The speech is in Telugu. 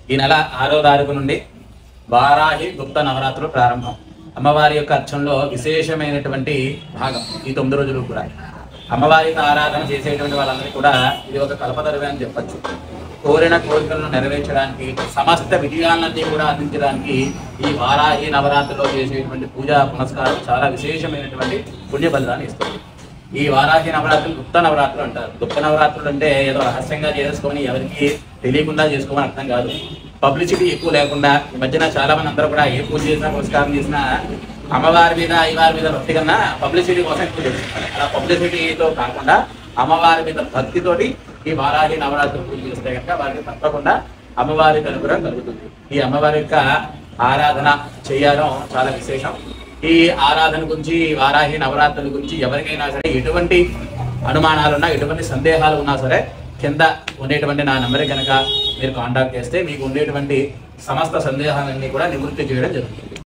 ఈ నెల 6వ తారీఖు నుండి వారాహి గుప్త నవరాత్రులు ప్రారంభం. అమ్మవారి యొక్క అర్చనలో విశేషమైనటువంటి భాగం ఈ 9 రోజులు కూడా. అమ్మవారికి ఆరాధన చేసేటువంటి వాళ్ళందరికీ కూడా ఇది ఒక కల్పతరువే అని చెప్పచ్చు. కోరిన కోరికలను నెరవేర్చడానికి, సమస్త విజయాలన్నీ కూడా అందించడానికి ఈ వారాహి నవరాత్రిలో చేసేటువంటి పూజా పునస్కారం చాలా విశేషమైనటువంటి పుణ్య ఫలితాన్ని ఇస్తుంది. ఈ వారాహి నవరాత్రులు గుప్త నవరాత్రులు అంటారు. గుప్త నవరాత్రులు అంటే ఏదో రహస్యంగా చేసుకొని ఎవరికి తెలియకుండా చేసుకోమని అర్థం కాదు. పబ్లిసిటీ ఎక్కువ లేకుండా ఈ మధ్యన చాలా మంది అందరూ కూడా ఏ పూజ చేసినా పురస్కారం చేసినా అమ్మవారి మీద అయ్యవారి మీద భక్తి కన్నా పబ్లిసిటీ కోసం ఎక్కువ చేస్తున్నారు. అలా పబ్లిసిటీతో కాకుండా అమ్మవారి మీద భక్తితోటి ఈ వారాహి నవరాత్రులు పూజ చేస్తే కనుక వారికి తప్పకుండా అమ్మవారి అనుగ్రహం కలుగుతుంది. ఈ అమ్మవారి యొక్క ఆరాధన చేయడం చాలా విశేషం. ఈ ఆరాధన గురించి, వారాహి నవరాత్రుల గురించి ఎవరికైనా సరే ఎటువంటి అనుమానాలున్నా, ఎటువంటి సందేహాలు ఉన్నా సరే కింద ఉండేటువంటి నా నెంబర్ కనుక మీరు కాంటాక్ట్ చేస్తే మీకు ఉండేటువంటి సమస్త సందేహాలన్నీ కూడా నివృత్తి చేయడం జరుగుతుంది.